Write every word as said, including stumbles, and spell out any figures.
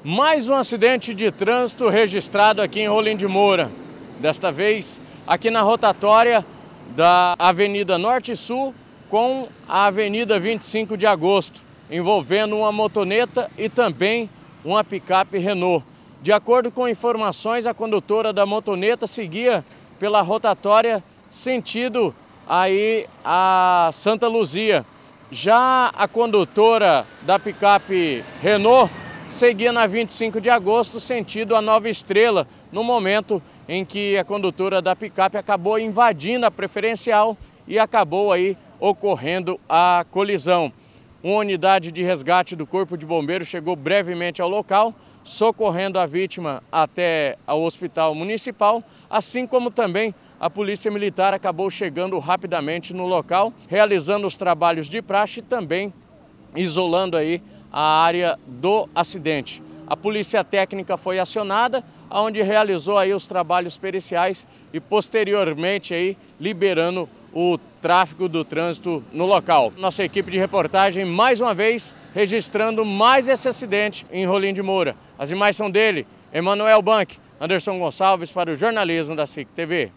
Mais um acidente de trânsito registrado aqui em Rolim de Moura. Desta vez aqui na rotatória da Avenida Norte e Sul com a Avenida vinte e cinco de agosto, envolvendo uma motoneta e também uma picape Renault. De acordo com informações, a condutora da motoneta seguia pela rotatória sentido aí a Santa Luzia. Já a condutora da picape Renault seguia na vinte e cinco de agosto, sentido a Nova Estrela, no momento em que a condutora da picape acabou invadindo a preferencial e acabou aí ocorrendo a colisão. Uma unidade de resgate do Corpo de Bombeiros chegou brevemente ao local, socorrendo a vítima até ao Hospital Municipal, assim como também a Polícia Militar acabou chegando rapidamente no local, realizando os trabalhos de praxe e também isolando aí a área do acidente. A polícia técnica foi acionada, onde realizou aí os trabalhos periciais e posteriormente aí liberando o tráfego do trânsito no local. Nossa equipe de reportagem mais uma vez registrando mais esse acidente em Rolim de Moura. As imagens são dele, Emanuel Bank, Anderson Gonçalves para o jornalismo da S I C T V.